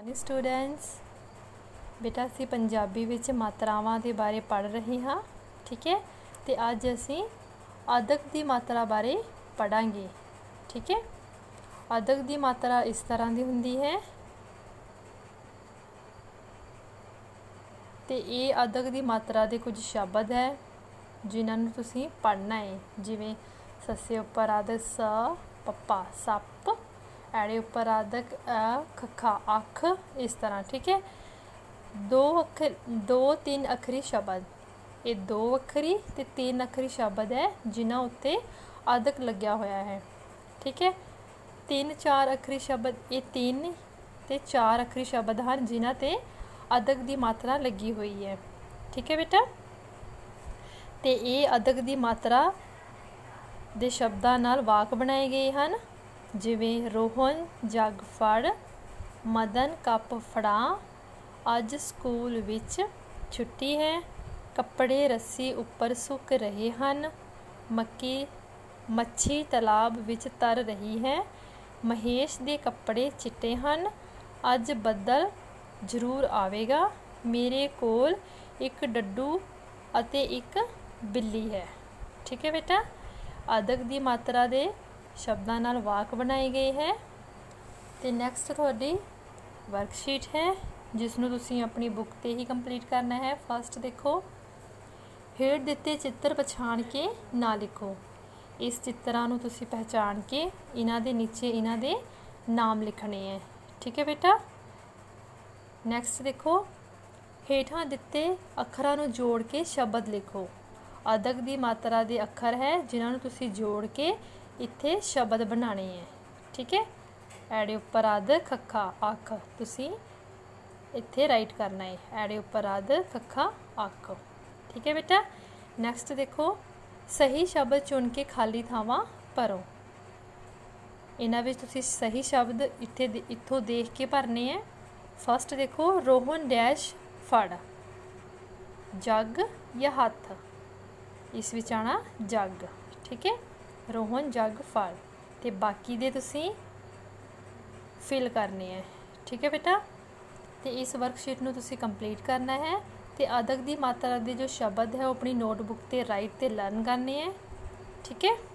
Students बेटा असी पंजाबी विच मात्रावां दे बारे पढ़ रहे हाँ। ठीक है, तो अज असी अदक की मात्रा बारे पढ़ांगे। ठीक है, अदक की मात्रा इस तरह की हुंदी है। तो ये अदक की मात्रा के कुछ शब्द है जिन्होंने तुसी पढ़ना है, जिमें सस्से उपर अदक स पप्पा सप, ऐड़े उपर अदक अ खखा अख, इस तरह। ठीक है, दो तीन अखरी शब्द, ये दो अखरी ते तीन अखरी शब्द है जिन्हों उत्ते अदक लग्या होया है। ठीक है, तीन चार अखरी शब्द, ये तीन ते चार अखरी शब्द हैं जिन्हों ते अदक की मात्रा लगी हुई है। ठीक है बेटा, तो ये अदक की मात्रा दे शब्दां नाल वाक बनाए गए हैं, जिवें रोहन जग फड़, मदन कप फड़ा, अज स्कूल विच छुट्टी है, कपड़े रस्सी उपर सुक रहे हैं, मच्छी तालाब विच तर रही है, महेश दे कपड़े चिट्टे हैं, अज बदल जरूर आवेगा, मेरे कोल एक डड्डू अते एक बिल्ली है। ठीक है बेटा, अदक की मात्रा दे शब्दां नाल वाक बनाए गए हैं। तो नैक्सट तुहाडी वर्कशीट है जिसनों तुसी अपनी बुक ते ही कंप्लीट करना है। फस्ट देखो, हेठ दिते चित्र पछाण के ना लिखो। इस चित्रां नूं तुसी पहचान के इन्हां दे नीचे इन्हां दे नाम लिखने हैं। ठीक है बेटा, नैक्सट देखो, हेठां दिते अखरां नूं जोड़ के शब्द लिखो। अदक की मात्रा के अखर है जिन्होंने तुसी जोड़ के इत्थे शब्द बनाने हैं। ठीक है, ऐड़े उपर अदक खखा अख तुसी इत्थे राइट करना है, ऐड़े उपर अदक खखा अख। ठीक है बेटा, नैक्सट देखो, सही शब्द चुन के खाली थावां भरो। इन्हां विच तुसी सही शब्द इत्थों देख के भरने हैं। फस्ट देखो, रोहन डैश फड़, जग या हथ, इस विच आना जग। ठीक है, रोहन जग फड़, ते बाकी दे तुसी फिल करने हैं। ठीक है बेटा, तो इस वर्कशीट नूं तुसी कंप्लीट करना है। तो अदक की मात्रा के जो शब्द है वो अपनी नोटबुक ते राइट ते लर्न करने हैं। ठीक है।